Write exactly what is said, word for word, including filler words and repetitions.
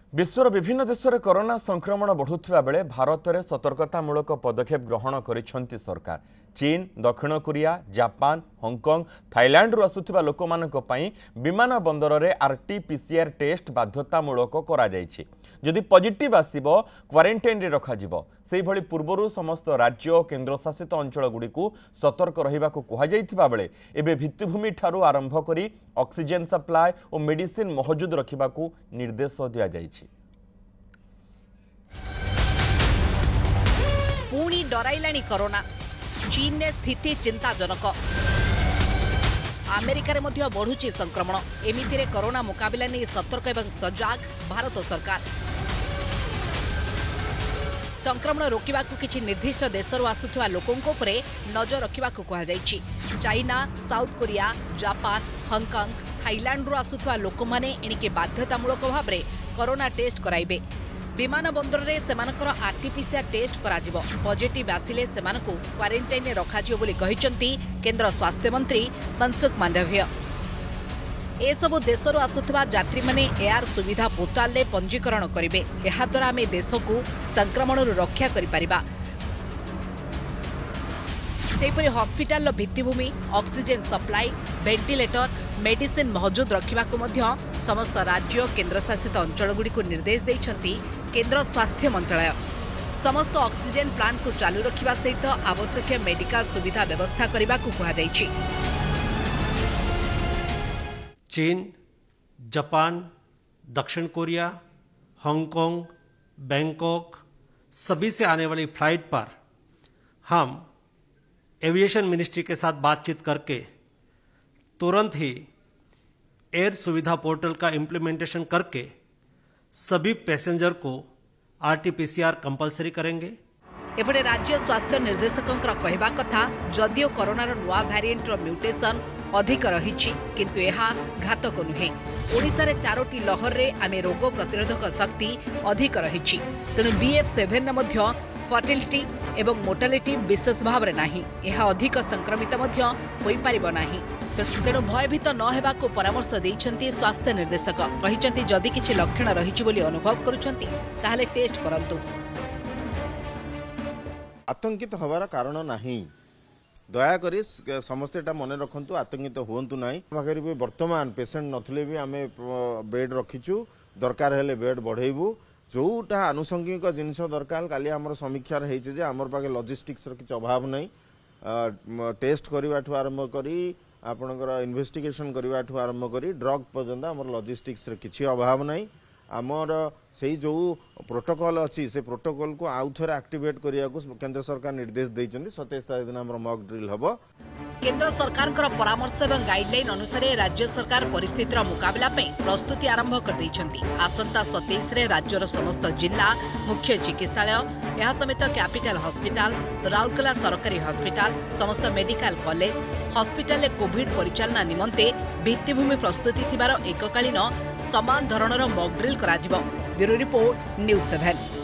विश्वर विभिन्न देश में कोरोना संक्रमण बढ़ुवा बेले भारत में सतर्कतामूलक पदक्षेप ग्रहण करिसेंति सरकार। चीन, दक्षिण कोरिया, जापान, हांगकांग, थाईलैंड रु आसुथिबा लोकमानक पई विमान बंदर में आरटी पीसीआर टेस्ट बाध्यतामूलक करा जायछि। जदि पॉजिटिव आसीबो क्वारंटाइन रे रखा जिवो। सेहि भली पूर्वरु समस्त राज्य और केन्द्रशासित अंचल गुड़िकु सतर्क रहिबाकु कुहा जायथिबा बेले एबे भित्तिभूमि ठारू आरंभ करी ऑक्सीजन सप्लाई और मेडिसिन मौजूद रखिबाकु निर्देश दिया जायछि। पुणी डराइलाणी कोरोना। चीन ने स्थिति चिंताजनक। अमेरिका रे मध्य बढ़ुची संक्रमण। एमितिरे कोरोना मुकाबला नहीं सतर्क एवं सजाग भारत सरकार। संक्रमण रोकवा किसी निर्दिष्ट देशर आसुवा लोकों नजर रखा कहुई। China, South Korea, Japan, Hong Kong, Thailand रु आसुवा लोक मैंने एणिके बाध्यतामूलक भाव में कोरोना टेस्ट कराइबे। विमान बंदर में सेमानकर आरटीपीसीआर टेस्ट कराजिबो। पॉजिटिव आसिले सेमानकु क्वारंटाइन रे रखाजिबो बोली कहिसंती केंद्र स्वास्थ्य मंत्री मनसुख मांडविया। एसबु देशर आसुवा यात्री माने एयर सुविधा पोर्टाल रे पंजीकरण करेंगे। यह द्वारा आम देश को संक्रमण रक्षा करिपरिबा। सेहिपरि हॉस्पिटल भित्तिभूमि, ऑक्सीजन सप्लाई, वेंटिलेटर, मेडिसिन मौजूद रखिबाकु मध्य समस्त राज्य केन्द्रशासित अंचलगुड़ी को निर्देश देइछंती केंद्र स्वास्थ्य मंत्रालय। समस्त ऑक्सीजन प्लांट को चालू रखिबा सहित आवश्यक मेडिकल सुविधा व्यवस्था करिबाकु कुहा जाइछि। चीन, जापान, दक्षिण कोरिया, हांगकांग, बैंकॉक सभी से आने वाली फ्लाइट पर हम एविएशन मिनिस्ट्री के साथ बातचीत करके तुरंत ही एयर सुविधा पोर्टल का इम्प्लीमेंटेशन करके सभी पैसेंजर को आरटीपीसीआर कंपलसरी करेंगे। एपटे राज्य स्वास्थ्य निर्देशकों कहवा कथा जदियो कोरोनार नुआ वेरिएंटर म्यूटेशन अधिक रही किंतु यह घातक नुहे। ओडिशा रे चारोटी लहर रे आमे रोग प्रतिरोधक शक्ति अधिक रही। तेणु बीएफ सेवेन मध्य फर्टिलिटी एवं मोर्टालिटी विशेष भाव में नाही। यह अधिक संक्रमित मध्य होई परिबो नाही। तेणु भयभीत न हेबाकु परामर्श देइछंती स्वास्थ्य निर्देशक। कहिछंती जदि किछि लक्षण रहिछि बोली अनुभव करूछंती ताहाले टेस्ट करंतु। आतंकित हवार कारण नहीं। दयाकोरी समस्ते मन रखु आतंकित हूँ ना। पाखे भी बर्तमान पेसेंट नथिले भी आम बेड रखीचु। दरकार हेले बेड बढ़ेबू। जोटा आनुषंगिक जिनस दरकार काली आमर समीक्षार होइछे आमर पाखे लॉजिस्टिक्स किसी अभाव नहीं। टेस्ट करने आरंभ करी आपणकर इन्वेस्टिगेशन करने आरंभ करी ड्रग पर्यंत आमर लॉजिस्टिक्स किसी अभाव नहीं। आमर से जो प्रोटोकॉल अच्छी से प्रोटोकॉल को आउ थे एक्टिवेट करने को केंद्र सरकार निर्देश देइछन्ती। सत्ताईस तारीख दिन आमर मॉक ड्रिल हबो। केंद्र सरकार परामर्श और गाइडलाइन अनुसार राज्य सरकार परिस्थितिर मुकाबला प्रस्तुति आरंभ कर दैछन्ती। आसंता सत्ताईस रे राज्यर समस्त जिला मुख्य चिकित्सालय यह समेत कैपिटल हॉस्पिटल, राउरकेला सरकारी हॉस्पिटल, समस्त मेडिकल कॉलेज हॉस्पिटल कोविड परिचालना निमंते भित्तिभूमि प्रस्तुति थिबार एककालीन समान धरणर मॉक ड्रिल कराजिबो। Bureau report news seven.